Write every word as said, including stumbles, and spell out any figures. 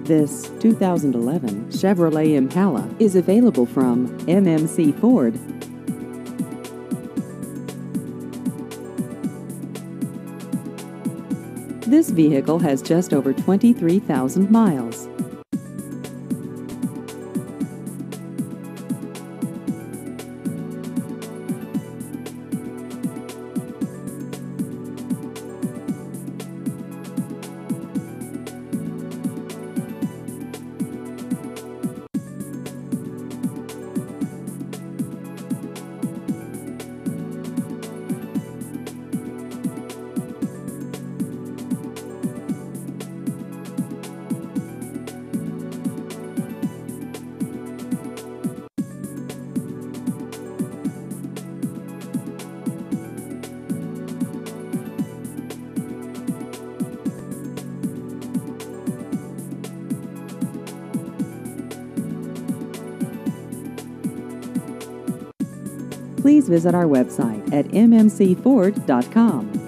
This two thousand eleven Chevrolet Impala is available from M M C Ford. This vehicle has just over twenty-three thousand miles. Please visit our website at m m c ford dot com.